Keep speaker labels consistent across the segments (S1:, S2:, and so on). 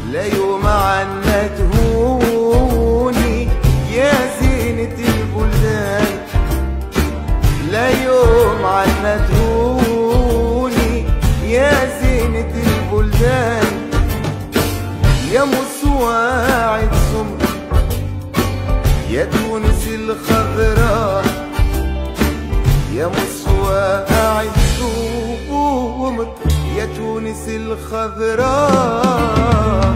S1: لا يوم عنا تهوني يا زينة البلدان، لا يوم عنا تهوني يا زينة البلدان، يا مسواعد سمر يا تونس الخضراء، يا مسواعد سمر يا تونس الخضراء.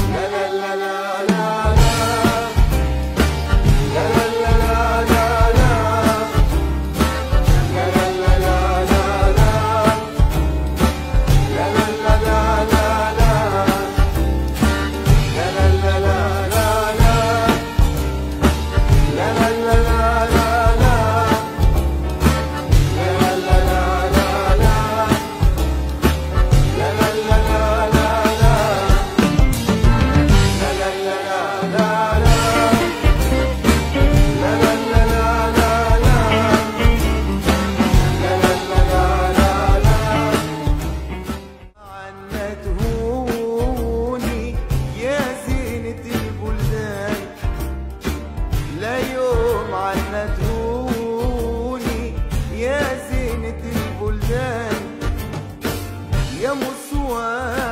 S1: لا يوم عنا تهوني يا زينة البلدان، يا مسواعد